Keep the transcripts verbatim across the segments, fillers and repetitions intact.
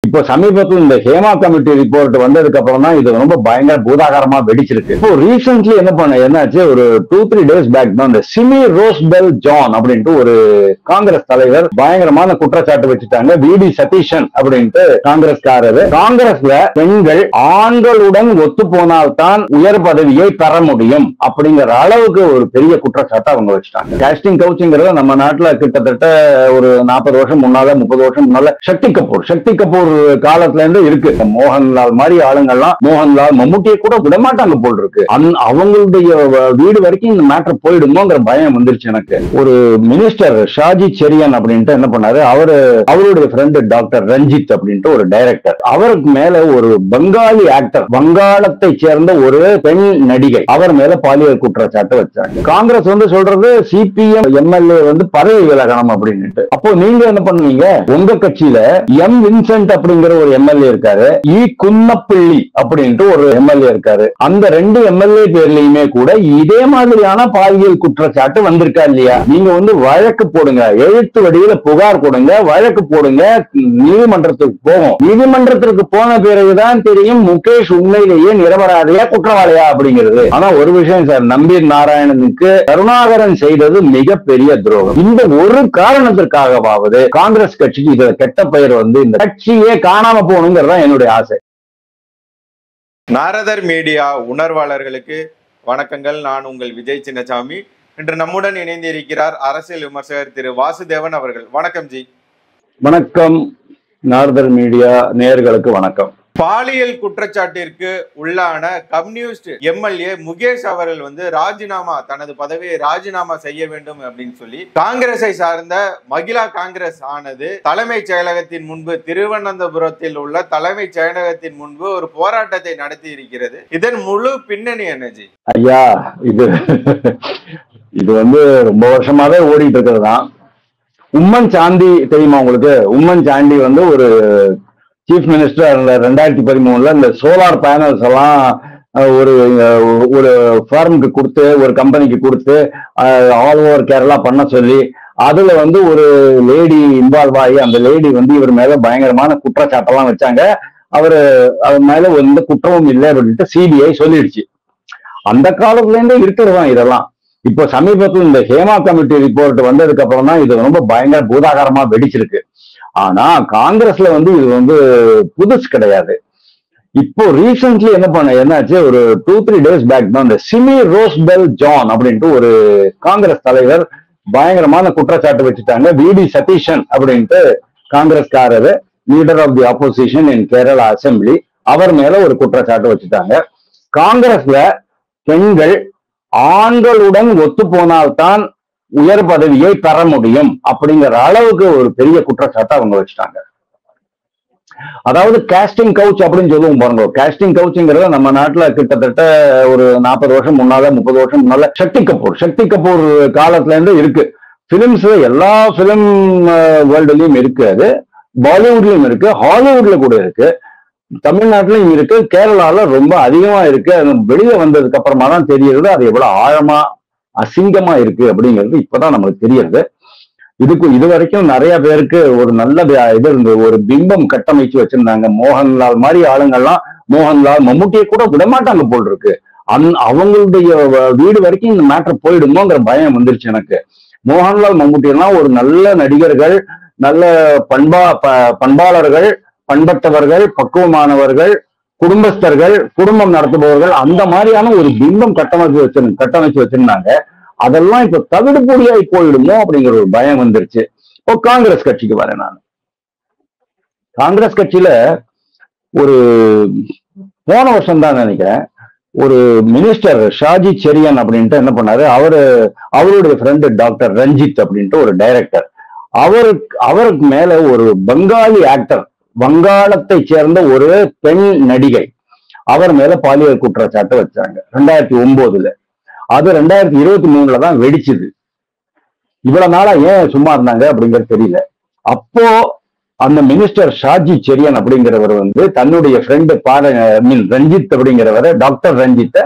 இப்போ சமீபத்தில் இந்த ஹேமா கமிட்டி ரிப்போர்ட் வந்ததுக்கு அப்புறம் தான் இது ரொம்ப பயங்கர பூதாகாரமா வெடிச்சிருக்கு. இப்போ ரீசென்ட்லி என்ன பண்ண என்னாச்சு, ஒரு டூ த்ரீ டேஸ் பேக் தான் இந்த சிமி ரோஸ்பெல் ஜான் அப்படின்ட்டு ஒரு காங்கிரஸ் தலைவர் பயங்கரமான குற்றச்சாட்டு வச்சுட்டாங்க. வி டி சதீஷன் அப்படின்ட்டு காங்கிரஸ்காரரு. காங்கிரஸ்ல பெண்கள் ஆண்களுடன் ஒத்து போனால்தான் உயர் பதவியை பெற முடியும் அப்படிங்கிற அளவுக்கு ஒரு பெரிய குற்றச்சாட்டு அவங்க வச்சுட்டாங்க. காஸ்டிங் கவுச்சுங்கிறத நம்ம நாட்டுல கிட்டத்தட்ட ஒரு நாற்பது வருஷம் முன்னால முப்பது வருஷம் முன்னால சக்தி கபூர் சக்தி கபூர் காலத்துல இருந்து இருக்கு. மோகன்லால் மாதிரி ஆளுங்கள்லாம் மோகன்லால் மம்முட்டியை கூட விடமாட்டாங்க போல் இருக்கு. அவங்களுடைய வீடு வரைக்கும் இந்த மேட்டர் போயிடுமோங்கிற பயம் வந்துருச்சு எனக்கு. ஒரு மினிஸ்டர் ஷாஜி செரியன் அப்படின்ட்டு என்ன பண்ணாரு, அவரு அவருடைய ஃப்ரெண்டு டாக்டர் ரஞ்சித் அப்படின்ட்டு ஒரு டைரக்டர், அவருக்கு மேல ஒரு பெங்காலி ஆக்டர், வங்காளத்தை சேர்ந்த ஒரு பெண் நடிகை, அவர் மேல பாலியல் குற்றச்சாட்டு வச்சாங்க. காங்கிரஸ் வந்து சொல்றது சிபிஎம் எம்எல்ஏ வந்து பதவி விலகணும் அப்படின்ட்டு. அப்போ நீங்க என்ன பண்ணுவீங்க, உங்க கட்சியில எம் வின்சென்ட் அப்படிங்கிற ஒரு எம்எல்ஏ இருக்காரு, இ குன்னப்பிள்ளி அப்படின்ட்டு ஒரு எம்எல்ஏ இருக்காரு. அந்த ரெண்டு எம்எல்ஏ பேர்லயுமே கூட இதே மாதிரியான பாலியல் குற்றச்சாட்டு வந்திருக்கா இல்லையா? நீங்க வந்து வழக்கு போடுங்க, எழுத்து வடிவில புகார் கொடுங்க, வழக்கு போடுங்க, நீதிமன்றத்துக்கு போகும். நீதிமன்றத்திற்கு போன பிறகுதான் தெரியும் முகேஷ் உண்மையிலேயே நிரபராதியா குற்றவாளியா அப்படிங்கிறது. ஆனா ஒரு விஷயம் சார், நம்பி நாராயணனுக்கு கருணாகரன் செய்தது மிகப்பெரிய துரோகம். இந்த ஒரு காரணத்திற்காகவாவது காங்கிரஸ் கட்சிக்கு இதுல கெட்ட பெயர் வந்து இந்த கட்சியே காணாம போகணுங்கிறதா என்னுடைய ஆசை. நாரதர் மீடியா உணர்வாளர்களுக்கு வணக்கங்கள். நான் உங்கள் விஜய் சின்னசாமி. இன்று நம்முடன் இணைந்து இருக்கிறார் அரசியல் விமர்சகர் திரு வாசுதேவன் அவர்கள். வணக்கம் ஜி. வணக்கம். நாரதர் மீடியா நேயர்களுக்கு வணக்கம். பாலியல் குற்றச்சாட்டிற்கு உள்ளான கம்யூனிஸ்ட் எம்எல்ஏ முகேஷ் அவர்கள் வந்து ராஜினாமா தனது பதவியை ராஜினாமா செய்ய வேண்டும் அப்படின்னு சொல்லி காங்கிரஸை சார்ந்த மகிழா காங்கிரஸ் ஆனது தலைமைச் செயலகத்தின் முன்பு, திருவனந்தபுரத்தில் உள்ள தலைமைச் செயலகத்தின் முன்பு ஒரு போராட்டத்தை நடத்தி இருக்கிறது. இதன் முழு பின்னணி என்னஜி? ஐயா, இது இது வந்து ரொம்ப வருஷமாவே ஓடிட்டு இருக்கிறது தான். உம்மன் சாண்டி தெரியுமா உங்களுக்கு? உம்மன் சாண்டி வந்து ஒரு சீஃப் மினிஸ்டர் ரெண்டாயிரத்தி பதிமூணுல இந்த சோலார் பேனல்ஸ் எல்லாம் ஒரு ஒரு ஃபார்முக்கு கொடுத்து, ஒரு கம்பெனிக்கு கொடுத்து ஆல் ஓவர் கேரளா பண்ண சொல்லி, அதுல வந்து ஒரு லேடி இன்வால்வ் ஆகி அந்த லேடி வந்து இவர் மேல பயங்கரமான குற்றச்சாட்டெல்லாம் வச்சாங்க. அவரு அவர் மேல எந்த குற்றமும் இல்லை அப்படின்ட்டு சிபிஐ சொல்லிடுச்சு. அந்த காலத்துல இருந்தே இருக்கிறதான் இதெல்லாம். இப்போ சமீபத்தில் இந்த ஹேமா கமிட்டி ரிப்போர்ட் வந்ததுக்கு அப்புறம் தான் இது ரொம்ப பயங்கர பூதாகாரமா வெடிச்சிருக்கு. ஆனா காங்கிரஸ்ல வந்து இது வந்து புதுசு கிடையாது. இப்போ ரீசென்ட்லி என்ன பண்ண என்னாச்சு, ஒரு டூ த்ரீ டேஸ் பேக் தான் இந்த சிமி ரோஸ்பெல் ஜான் அப்படின்ட்டு ஒரு காங்கிரஸ் தலைவர் பயங்கரமான குற்றச்சாட்டு வச்சுட்டாங்க. வி டி சதீஷன் அப்படின்ட்டு காங்கிரஸ்காரரு, leader of the opposition in Kerala assembly, அவர் மேல ஒரு குற்றச்சாட்டு வச்சுட்டாங்க. காங்கிரஸ்ல பெண்கள் ஆண்களுடன் ஒத்து போனால்தான் உயர் பதவியை பெற முடியும் அப்படிங்கிற அளவுக்கு ஒரு பெரிய குற்றச்சாட்டை அவங்க வச்சுட்டாங்க. அதாவது காஸ்டிங் கவுச் அப்படின்னு சொல்லுவோம் பாருங்க. காஸ்டிங் கவுச்சுங்கிறத நம்ம நாட்டுல கிட்டத்தட்ட ஒரு நாற்பது வருஷம் முன்னால முப்பது வருஷம் முன்னால சக்தி கபூர் சக்தி கபூர் காலத்துல இருந்து இருக்கு. பிலிம்ஸ் எல்லா பிலிம் வேர்ல்டுலயும் இருக்கு, அது பாலிவுட்லயும் இருக்கு, ஹாலிவுட்ல கூட இருக்கு, தமிழ்நாட்டிலும் இருக்கு, கேரளால ரொம்ப அதிகமா இருக்கு. அது வெளியே வந்ததுக்கு அப்புறமா தான் தெரியுது அது எவ்வளவு ஆழமா அசிங்கமா இருக்கு அப்படிங்கிறது இப்பதான் நம்மளுக்கு தெரியுது. இதுக்கு இது வரைக்கும் நிறைய பேருக்கு ஒரு நல்ல இது இருந்து ஒரு பிம்பம் கட்டமைச்சு வச்சிருந்தாங்க. மோகன்லால் மாதிரி ஆளுங்கள்லாம் மோகன்லால் மம்முட்டியை கூட விடமாட்டாங்க போல் இருக்கு. அந் அவங்களுடைய வீடு வரைக்கும் இந்த மேட்டர் போயிடுமோங்கிற பயம் வந்துருச்சு எனக்கு. மோகன்லால் மம்முட்டி எல்லாம் ஒரு நல்ல நடிகர்கள், நல்ல பண்பா பண்பாளர்கள், பண்பட்டவர்கள், பக்குவமானவர்கள், குடும்பஸ்தர்கள், குடும்பம் நடத்துபவர்கள், அந்த மாதிரியான ஒரு பிம்பம் கட்டமைச்சு வச்சு கட்டமைச்சு வச்சிருந்தாங்க. அதெல்லாம் இப்ப தவிடுபொடியாய் போயிடுமோ அப்படிங்கிற ஒரு பயம் வந்துருச்சு. இப்போ காங்கிரஸ் கட்சிக்கு வரேன் நான். காங்கிரஸ் கட்சியில ஒரு போன வருஷம் தான் நினைக்கிறேன், ஒரு மினிஸ்டர் ஷாஜி செரியன் அப்படின்ட்டு என்ன பண்ணாரு, அவரு அவருடைய ஃப்ரெண்டு டாக்டர் ரஞ்சித் அப்படின்ட்டு ஒரு டைரக்டர், அவருக்கு அவருக்கு மேல ஒரு பெங்காலி ஆக்டர், வங்காளத்தை சேர்ந்த ஒரு பெண் நடிகை, அவர் மேல பாலியல் குற்றச்சாட்டு வச்சாங்க ரெண்டாயிரத்தி ஒன்பதுல. அது ரெண்டாயிரத்தி இருபத்தி மூணுல தான் வெடிச்சுது. இவ்வளவு நாளா ஏன் சும்மா இருந்தாங்க அப்படிங்கிறது தெரியல. அப்போ அந்த மினிஸ்டர் ஷாஜி செரியன் அப்படிங்கிறவர் வந்து தன்னுடைய ஃப்ரெண்டு பார மீன் ரஞ்சித் அப்படிங்கிறவரை, டாக்டர் ரஞ்சித்த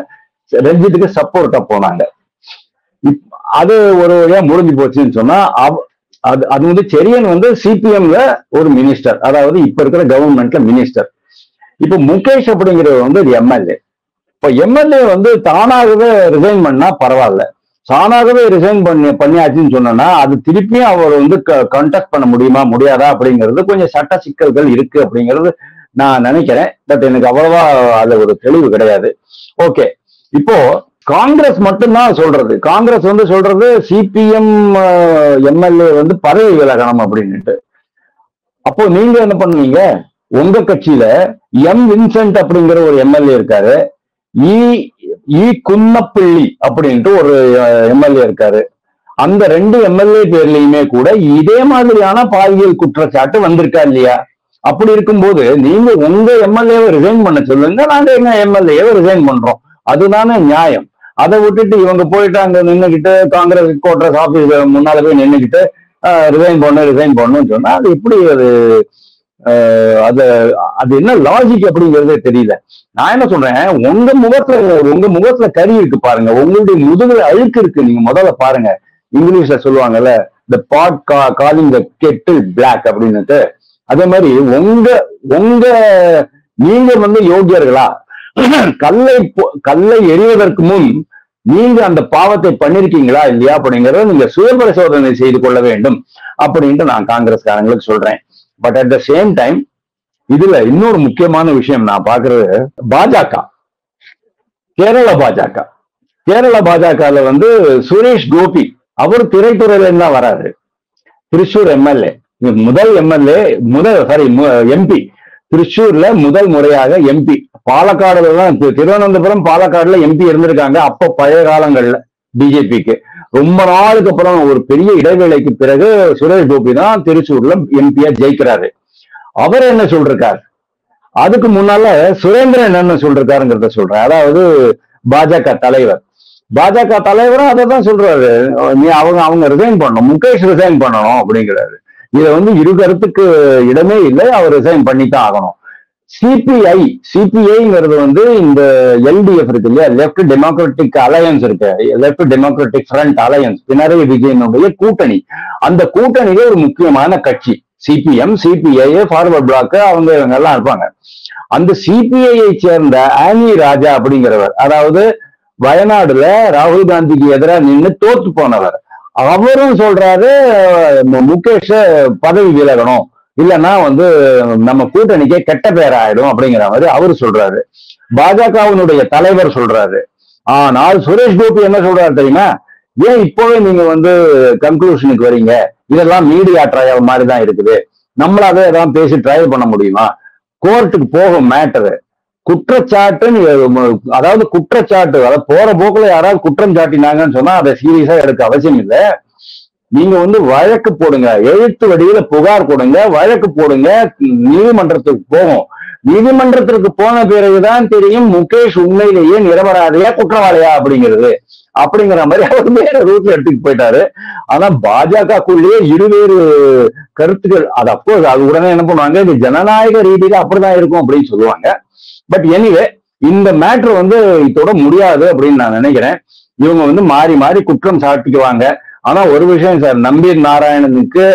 ரஞ்சித்துக்கு சப்போர்ட்டா போனாங்க. அது ஒரு வழியா முடிஞ்சு போச்சுன்னு சொன்னா, அது அது வந்து செரியன் வந்து சிபிஎம்ல ஒரு மினிஸ்டர், அதாவது இப்ப இருக்கிற கவர்மெண்ட்ல மினிஸ்டர். இப்ப முகேஷ் அப்படிங்கிறவர் வந்து ஒரு எம்எல்ஏ. இப்ப எம்எல்ஏ வந்து தானாகவே ரிசைன் பண்ணா பரவாயில்ல, தானாகவே ரிசைன் பண்ணி பண்ணியாச்சுன்னு சொன்னா அது திருப்பியும் அவர் வந்து கண்டெஸ்ட் பண்ண முடியுமா முடியாதா அப்படிங்கிறது கொஞ்சம் சட்ட சிக்கல்கள் இருக்கு அப்படிங்கிறது நான் நினைக்கிறேன். பட் எனக்கு அவ்வளவா அது ஒரு தெளிவு கிடையாது. ஓகே, இப்போ காங்கிரஸ் மட்டும்தான் சொல்றது, காங்கிரஸ் வந்து சொல்றது சிபிஎம் எம்எல்ஏ வந்து பதவி விலகணும் அப்படின்னுட்டு. அப்போ நீங்க என்ன பண்ணுவீங்க? உங்க கட்சியில எம் வின்சென்ட் அப்படிங்கிற ஒரு எம்எல்ஏ இருக்காரு, இ இ குன்னப்பிள்ளி அப்படின்ட்டு ஒரு எம்எல்ஏ இருக்காரு. அந்த ரெண்டு எம்எல்ஏ பேர்லயுமே கூட இதே மாதிரியான பாலியல் குற்றச்சாட்டு வந்திருக்கா இல்லையா? அப்படி இருக்கும்போது நீங்க உங்க எம்எல்ஏவை ரிசைன் பண்ண சொல்லுங்க, நாங்க எங்க எம்எல்ஏவை ரிசைன் பண்றோம், அதுதானே நியாயம். அதை விட்டுட்டு இவங்க போயிட்டு அங்க நின்றுகிட்டு காங்கிரஸ் கோட்ரஸ் ஆபீஸ் முன்னால போய் நின்றுகிட்டு ரிசைன் பண்ணு ரிசைன் பண்ணுன்னு சொன்னா அது எப்படி அது அது அது என்ன லாஜிக் அப்படிங்கிறதே தெரியல. நான் என்ன சொல்றேன், உங்க முகத்துல உங்க முகத்துல கறி இருக்கு பாருங்க, உங்களுடைய முதுகுல அழுக்கு இருக்கு, நீங்க முதல்ல பாருங்க. இங்கிலீஷ்ல சொல்லுவாங்கல்ல, the pot calling the kettle black அப்படின்னுட்டு. அதே மாதிரி உங்க உங்க நீங்க வந்து யோகியர்களா? கல்லை கல்லை எறிவதற்கு முன் நீங்க அந்த பாவத்தை பண்ணிருக்கீங்களா இல்லையா அப்படிங்கறத நீங்க சுய பரிசோதனை செய்து கொள்ள வேண்டும் அப்படின்ட்டு நான் காங்கிரஸ்காரங்களுக்கு சொல்றேன். But at the same time இதுல இன்னொரு முக்கியமான விஷயம் நான் பாக்குறது, பாஜக, கேரள பாஜக கேரள பாஜகல வந்து சுரேஷ் கோபி அவர் திரைத்துறையில இருந்தா வராரு, திருச்சூர் எம்எல்ஏ, முதல் எம்எல்ஏ முதல் சாரி எம்பி, திருச்சூர்ல முதல் முறையாக எம்பி. பாலக்காடுல தான், திருவனந்தபுரம் பாலக்காடுல எம்பி இருந்திருக்காங்க அப்ப பழைய காலங்கள்ல பிஜேபிக்கு. ரொம்ப நாளுக்கு அப்புறம் ஒரு பெரிய இடைவேளைக்கு பிறகு சுரேஷ் கோபி தான் திருச்சூர்ல எம்பியா ஜெயிக்கிறாரு. அவர் என்ன சொல்றாரு, அதுக்கு முன்னால சுரேந்திரன் என்ன சொல்றாருங்கிறத சொல்றேன். அதாவது பாஜக தலைவர், பாஜக தலைவரும் அதை தான் சொல்றாரு, நீ அவங்க அவங்க ரிசைன் பண்ணணும், முகேஷ் ரிசைன் பண்ணணும் அப்படிங்கிறாரு. இதை வந்து இரு கருத்துக்கு இடமே இல்லை, அவர் ரிசைன் பண்ணித்தான் ஆகணும். சிபிஐ சிபிஐங்கிறது வந்து இந்த எல்டிஎஃப் இருக்கு இல்லையா, லெப்ட் டெமோக்ராட்டிக் அலையன்ஸ் இருக்கு, left democratic front alliance, Pinarayi விஜயனுடைய கூட்டணி. அந்த கூட்டணியில ஒரு முக்கியமான கட்சி சிபிஎம், சிபிஐ, ஃபார்வர்ட் பிளாக், அவங்க இவங்க எல்லாம் இருப்பாங்க. அந்த சிபிஐயை சேர்ந்த ஆனி ராஜா அப்படிங்கிறவர், அதாவது வயநாடுல ராகுல் காந்திக்கு எதிராக நின்று தோத்து போனவர், அவரும் சொல்றாரு முகேஷ பதவி விலகணும், இல்லைன்னா வந்து நம்ம கூட்டணிக்கே கெட்ட பேர் ஆயிடும் அப்படிங்கிற மாதிரி அவரு சொல்றாரு. பாஜகவினுடைய தலைவர் சொல்றாரு. ஆனால் சுரேஷ் கோபி என்ன சொல்றாரு தெரியுமா, ஏன் இப்பவே நீங்க வந்து கன்க்ளூஷனுக்கு வரீங்க, இதெல்லாம் மீடியா ட்ரையல் மாதிரி தான் இருக்குது, நம்மளாவே எதாவது பேசி ட்ரையல் பண்ண முடியுமா, கோர்ட்டுக்கு போகும் மேட்டரு, குற்றச்சாட்டு, அதாவது குற்றச்சாட்டு, அதாவது போற போக்குல யாராவது குற்றம் சாட்டினாங்கன்னு சொன்னா அதை சீரியஸா எடுக்க அவசியம் இல்லை. நீங்க வந்து வழக்கு போடுங்க, எழுத்து வடிவில புகார் கொடுங்க, வழக்கு போடுங்க, நீதிமன்றத்துக்கு போகும். நீதிமன்றத்திற்கு போன பிறகுதான் தெரியும் முகேஷ் உண்மையிலேயே நிரபராதியா குற்றவாளியா அப்படிங்கிறது. அப்படிங்கிற மாதிரி அவர் வேற ரூட்ல எடுத்துட்டு போயிட்டாரு. ஆனா பாஜகக்குள்ளேயே இருவேறு கருத்துக்கள், அது அப்கோர்ஸ் அது உடனே என்ன பண்ணுவாங்க, இது ஜனநாயக ரீதியில அப்படிதான் இருக்கும் அப்படின்னு சொல்லுவாங்க. பட் எனிவே இந்த மேட்ரு வந்து இதோட முடியாது அப்படின்னு நான் நினைக்கிறேன். இவங்க வந்து மாறி மாறி குற்றம் சாட்டிக்குவாங்க. ஆனா ஒரு விஷயம் சார், நம்பி நாராயணனுக்கு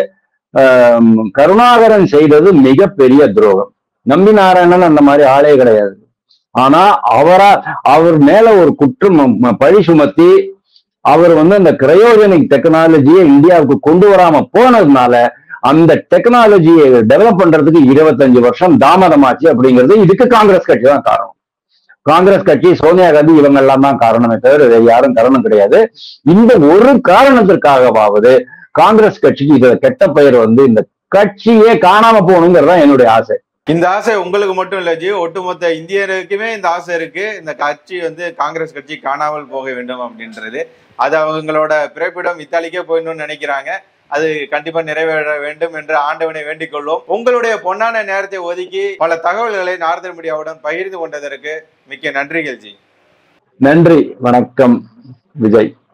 கருணாகரன் செய்தது மிகப்பெரிய துரோகம். நம்பி நாராயணன் அந்த மாதிரி ஆளே கிடையாது. ஆனா அவரா அவர் மேல ஒரு குற்றம் பழி சுமத்தி அவர் வந்து அந்த கிரையோஜெனிக் டெக்னாலஜியை இந்தியாவுக்கு கொண்டு வராம போனதுனால அந்த டெக்னாலஜியை டெவலப் பண்றதுக்கு இருபத்தஞ்சு வருஷம் தாமதமாச்சு அப்படிங்கிறது இதுக்கு காங்கிரஸ் கட்சி தான் காரணம். காங்கிரஸ் கட்சி, சோனியா காந்தி, இவங்க எல்லாம் தான் காரணமே தவிர யாரும் காரணம் கிடையாது. இந்த ஒரு காரணத்திற்காகவாவது காங்கிரஸ் கட்சிக்கு இது கெட்ட பெயர் வந்து இந்த கட்சியே காணாம போகணுங்கிறது தான் என்னுடைய ஆசை. இந்த ஆசை உங்களுக்கு மட்டும் இல்ல ஜி, ஒட்டுமொத்த இந்தியருக்குமே இந்த ஆசை இருக்கு. இந்த கட்சி வந்து காங்கிரஸ் கட்சி காணாமல் போக வேண்டும் அப்படின்றது, அது அவங்களோட பிறப்பிடம் இத்தாலிக்கே போயிடணும்னு நினைக்கிறாங்க. அது கண்டிப்பா நிறைவேற வேண்டும் என்று ஆண்டவனை வேண்டிக் கொள்வோம். உங்களுடைய பொன்னான நேரத்தை ஒதுக்கி பல தகவல்களை நார்தன் மீடியாவுடன் பகிர்ந்து கொண்டதற்கு மிக்க நன்றிகள் ஜி. நன்றி, வணக்கம் விஜய்.